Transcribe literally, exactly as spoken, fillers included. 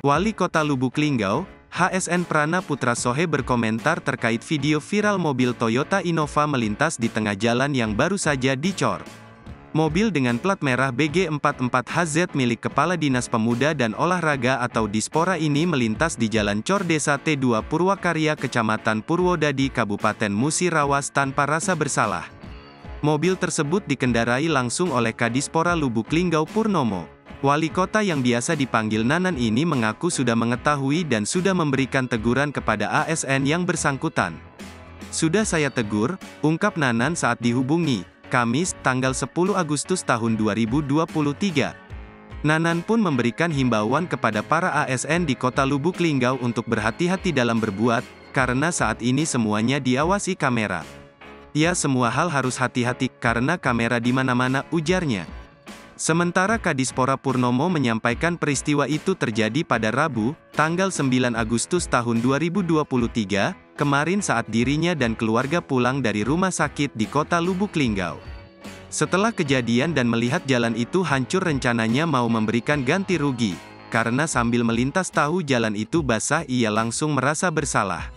Wali Kota Lubuk Linggau, H S N Prana Putra Sohe berkomentar terkait video viral mobil Toyota Innova melintas di tengah jalan yang baru saja dicor. Mobil dengan plat merah B G empat empat H Z milik Kepala Dinas Pemuda dan Olahraga atau Dispora ini melintas di Jalan Cor Desa T dua Purwakarya Kecamatan Purwodadi Kabupaten Musirawas tanpa rasa bersalah. Mobil tersebut dikendarai langsung oleh Kadispora Lubuk Linggau Purnomo. Wali kota yang biasa dipanggil Nanan ini mengaku sudah mengetahui dan sudah memberikan teguran kepada A S N yang bersangkutan. "Sudah saya tegur," ungkap Nanan saat dihubungi, Kamis, tanggal sepuluh Agustus tahun dua ribu dua puluh tiga. Nanan pun memberikan himbauan kepada para A S N di kota Lubuk Linggau untuk berhati-hati dalam berbuat, karena saat ini semuanya diawasi kamera. "Ya, semua hal harus hati-hati, karena kamera di mana-mana," ujarnya. Sementara Kadispora Purnomo menyampaikan peristiwa itu terjadi pada Rabu, tanggal sembilan Agustus tahun dua ribu dua puluh tiga, kemarin saat dirinya dan keluarga pulang dari rumah sakit di kota Lubuk Linggau. Setelah kejadian dan melihat jalan itu hancur, rencananya mau memberikan ganti rugi. Karena sambil melintas tahu jalan itu basah, ia langsung merasa bersalah.